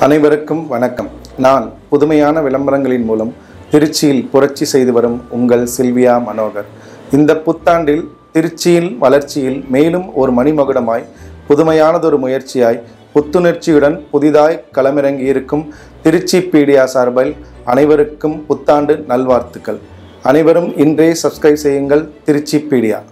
அனைவருக்கும் வணக்கம். நான் புதுமையான விளம்பரங்களின் மூலம் திருச்சியில் புரட்சி செய்து வரும் உங்கள் சில்வியா மனோகர். இந்த புத்தாண்டில் திருச்சியில் வளர்ச்சியில் மேலும் ஒரு மணிமகுடமாய் புதுமையானதொரு முயற்சியாய் புத்துணர்ச்சியுடன் புதிதாய் களமிறங்கியிருக்கும் திருச்சி பீடியா சார்பில் அனைவருக்கும் புத்தாண்டு நல்வாழ்த்துக்கள். அனைவரும் இன்றே சப்ஸ்கிரைப் செய்யுங்கள் திருச்சி பீடியா.